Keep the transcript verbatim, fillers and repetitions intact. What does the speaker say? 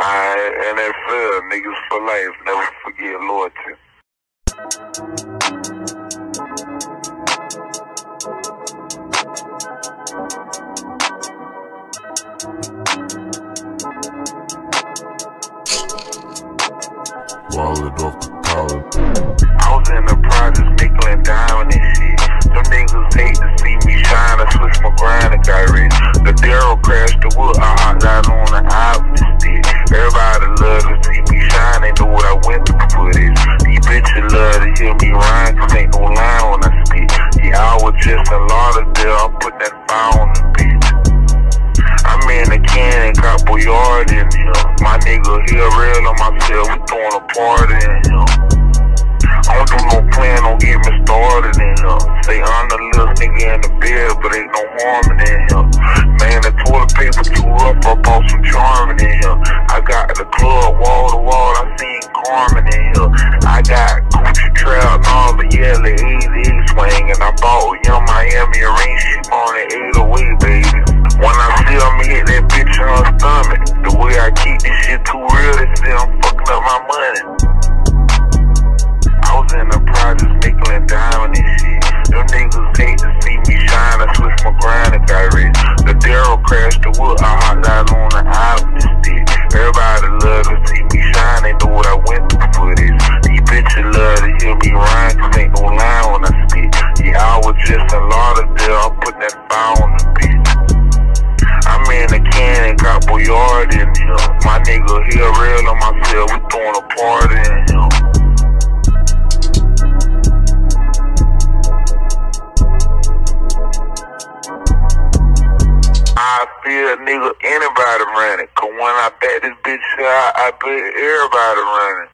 Alright, N F L, niggas for life, never forget loyalty. Wallet off the collar. I was in the projects, nickel and diamond and shit. Them niggas hate to see me shine. I switched my grind and got rich. The Darryl crashed the wood, I hopped out on the opposite stick. Everybody love to see me shine, they know what I went through for this. These bitches love to hear me rhyme, cause ain't no line when I spit. Yeah, I was just a Lauderdale, I put that fire on the bitch. I'm in the can and got Boyard in here. My nigga here real on myself, we throwing a party in here. I don't do no plan, don't get me started in here. Say I'm the little nigga in the bed, but ain't no harming in here. Man, the toilet paper too rough, I bought some charming in here. I got the club wall to wall, I seen Carmen in here. I got Gucci Trout and all the yellow easy swing, and I bought Young Miami ring shit on the eight oh eight, baby. When I see them hit that bitch in her stomach, the way I keep this shit too real, they say I'm fucking up my money. I was in the projects, nickel and diamond and shit. Them niggas hate to see me shine, I switched my grind and got rich. The Darryl crashed the wood, I hopped out on the opposite stick. Everybody love to see me shine, they know what I went through for this. These bitches love to hear me rhyme, cause ain't no line when I spit. Yeah, I was just a Lauderdale, I put that fire on the bitch. I'm in the can and got Boyard in here. My nigga here real on myself, we throwing a party in here. I feel nigga anybody running, cause when I bet this bitch out, I bet everybody running.